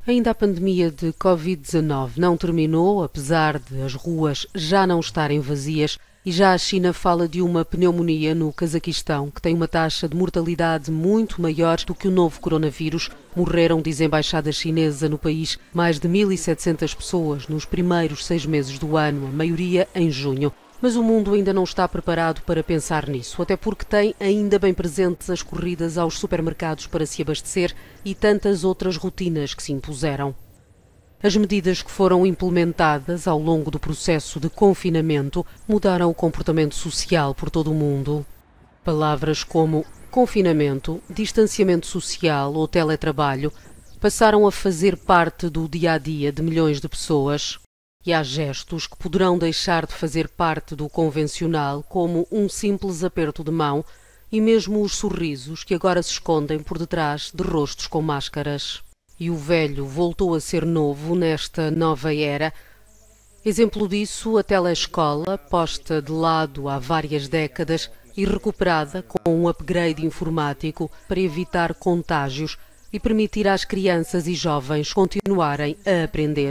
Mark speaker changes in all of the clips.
Speaker 1: Ainda a pandemia de Covid-19 não terminou, apesar de as ruas já não estarem vazias, e já a China fala de uma pneumonia no Cazaquistão, que tem uma taxa de mortalidade muito maior do que o novo coronavírus. Morreram, diz a embaixada chinesa no país, mais de 1.700 pessoas nos primeiros 6 meses do ano, a maioria em junho. Mas o mundo ainda não está preparado para pensar nisso, até porque tem ainda bem presentes as corridas aos supermercados para se abastecer e tantas outras rotinas que se impuseram. As medidas que foram implementadas ao longo do processo de confinamento mudaram o comportamento social por todo o mundo. Palavras como confinamento, distanciamento social ou teletrabalho passaram a fazer parte do dia-a-dia de milhões de pessoas. E há gestos que poderão deixar de fazer parte do convencional, como um simples aperto de mão e mesmo os sorrisos que agora se escondem por detrás de rostos com máscaras. E o velho voltou a ser novo nesta nova era. Exemplo disso, a telescola, posta de lado há várias décadas e recuperada com um upgrade informático para evitar contágios e permitir às crianças e jovens continuarem a aprender.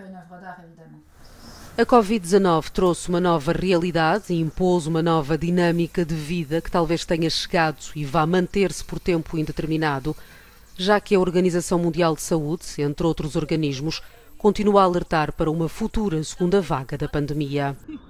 Speaker 1: A Covid-19 trouxe uma nova realidade e impôs uma nova dinâmica de vida que talvez tenha chegado e vá manter-se por tempo indeterminado, já que a Organização Mundial de Saúde, entre outros organismos, continua a alertar para uma futura segunda vaga da pandemia.